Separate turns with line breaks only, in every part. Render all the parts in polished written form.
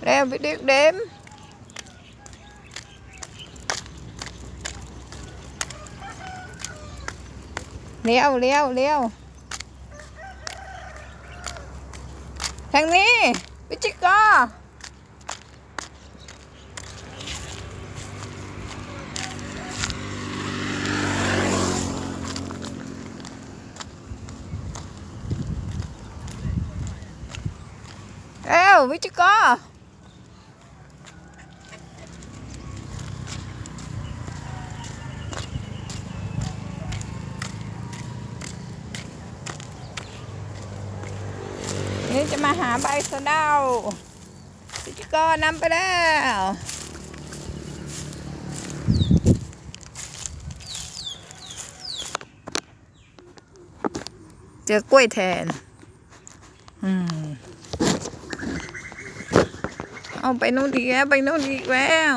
Leo biết điếc đếm. Leo. Thằng ní, biết chứ co. Leo, biết chứ co.นี่จะมาหาใบสะเดาพี่จิกรนำไปแล้วเจอกล้วยแทนเอาไปนู่นอีกแล้ว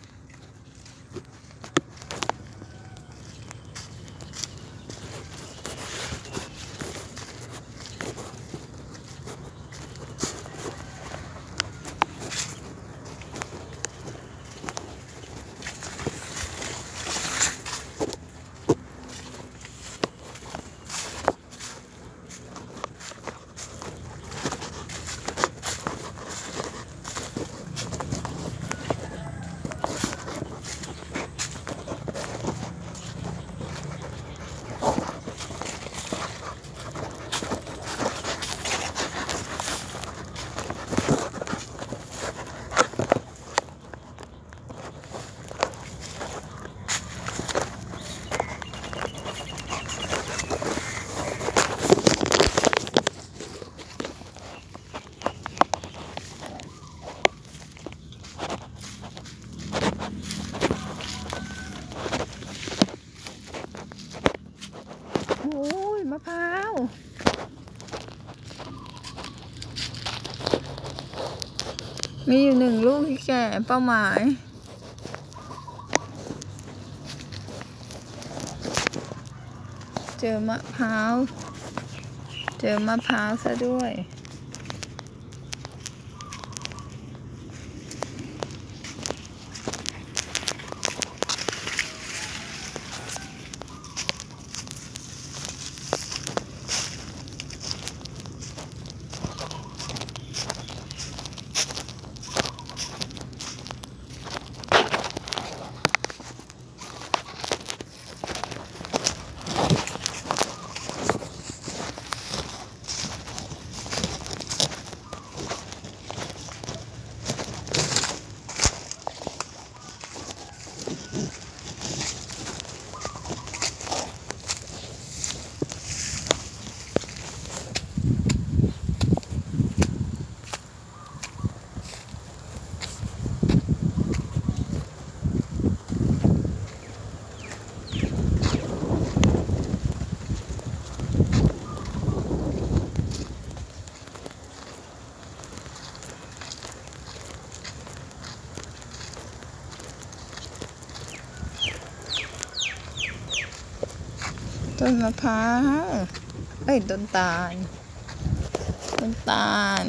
มะพร้าวมีอยู่1 ลูกที่แก่เป้าหมายเจอมะพร้าวซะด้วยต้นมะพร้าวต้นตาล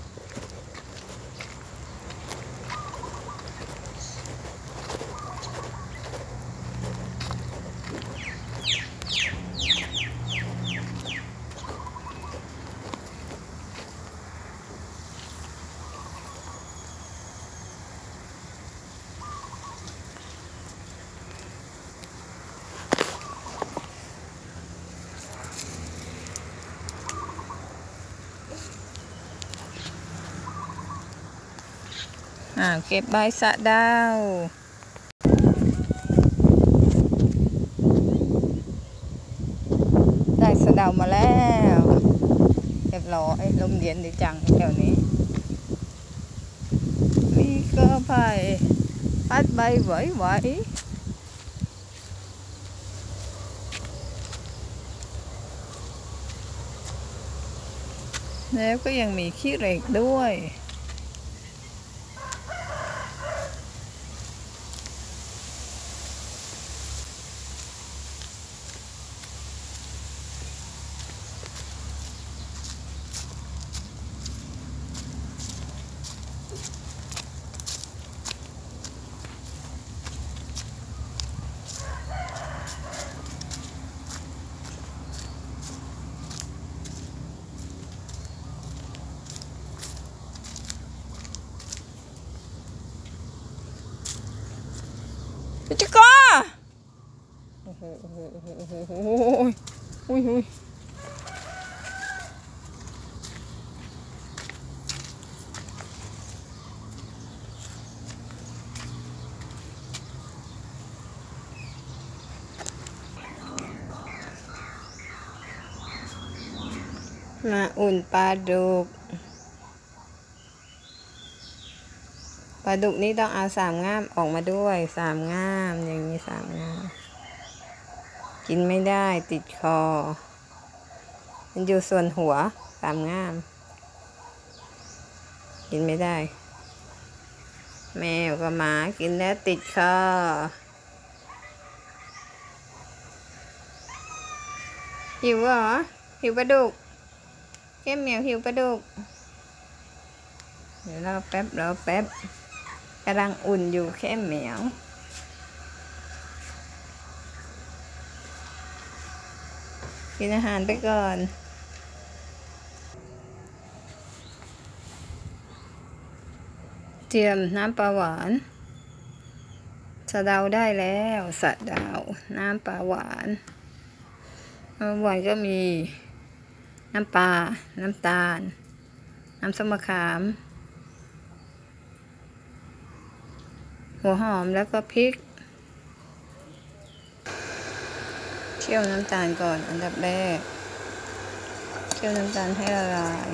เก็บใบสะเดาได้สะเดามาแล้วเรียบร้อยลมเย็นดีจังแถวนี้มีก็ไผ่พัดใบไหวแล้วก็ยังมีขี้เหล็กด้วยจิก้าโอ้โหโอ้โหโอ้โหโอ้โหอุ้ยมาอุ่นปลาดุกนี่ต้องเอา3 ง่ามออกมาด้วย3 ง่ามอย่างนี้3 ง่ามกินไม่ได้ติดคอมันอยู่ส่วนหัว3 ง่ามกินไม่ได้แมวกับหมากินแล้วติดคอหิวเหรอหิวปลาดุกเข้มเหมียวหิวปลาดุกเดี๋ยวรอแป๊บกำลังอุ่นอยู่เข้มเหมียวกินอาหารไปก่อนเตรียมน้ำปลาหวานสะเดาได้แล้วสะเดาน้ำปลาหวานก็มีน้ำปลาน้ำตาลน้ำส้มมะขามหัวหอมแล้วก็พริกเคี่ยวน้ำตาลก่อนอันดับแรกเคี่ยวน้ำตาลให้ละลาย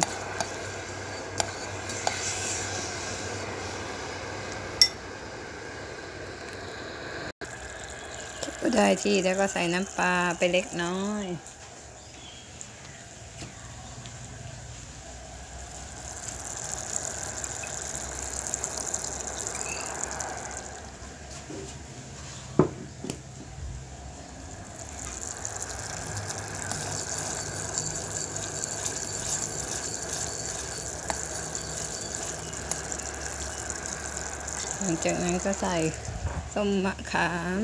ได้ที่แล้วก็ใส่น้ำปลาไปเล็กน้อยหลังจากนั้นก็ใส่ส้มมะขาม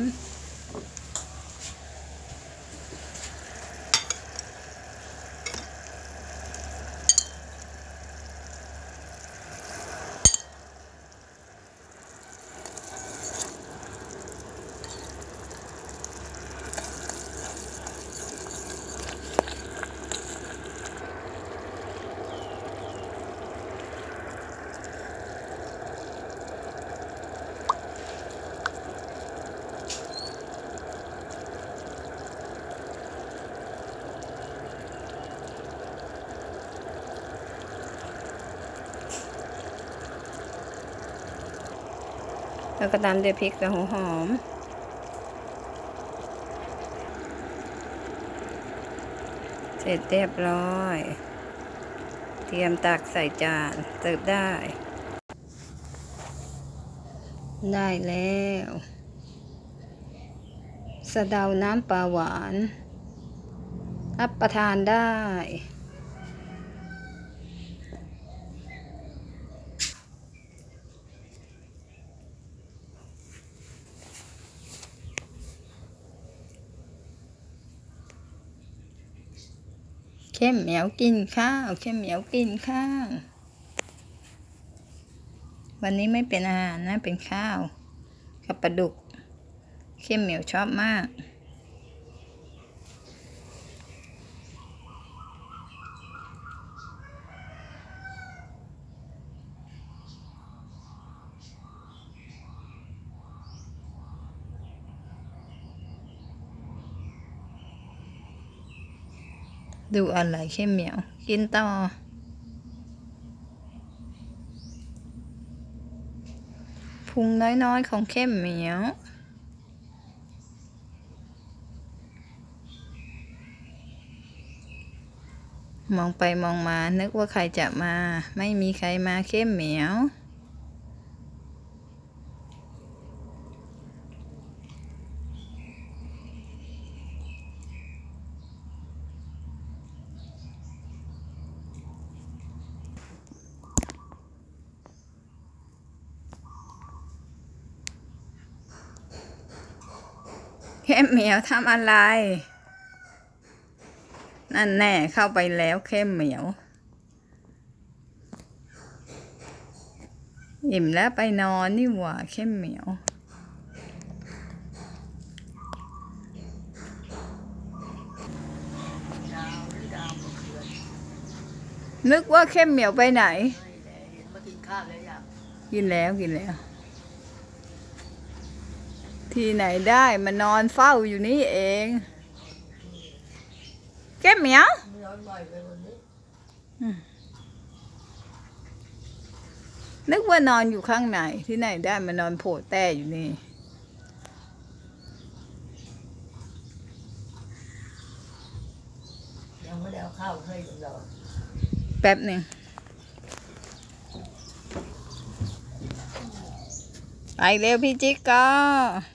แล้วก็ตามด้วยพริกกับหัวหอมเสร็จเรียบร้อยเตรียมตักใส่จานเสิร์ฟได้แล้วสะเดาน้ำปลาหวานรับประทานได้เข้มเหมียวกินข้าวเข้มเหมียวกินข้าววันนี้ไม่เป็นอาหารนะเป็นข้าวกับปลาดุกเข้มเหมียวชอบมากดูอะไรเข้มเหมียวกินต่อพุงน้อยๆของเข้มเหมียวมองไปมองมานึกว่าใครจะมาไม่มีใครมาเข้มเหมียวเข้มเหมียวทำอะไรนั่นแน่เข้าไปแล้วเข้มเหมียวอิ่มแล้วไปนอนนี่หว่าเข้มเหมียว
นึกว่าเข้มเหมียวไปไหน
มากินข้าวแล้วยัง
กินแล้วที่ไหนได้มานอนเฝ้าอยู่นี่เองเข้มเหมียวน
อนบ่อยไปวันนี้
นึกว่านอนอยู่ข้างในที่ไหนได้มานอนโผล่แต่อยู่นี่
ยังไม่ได้เอาข้าวให้กับเรา
แป๊บหนึ่งไปเร็วพี่จิ๊กก็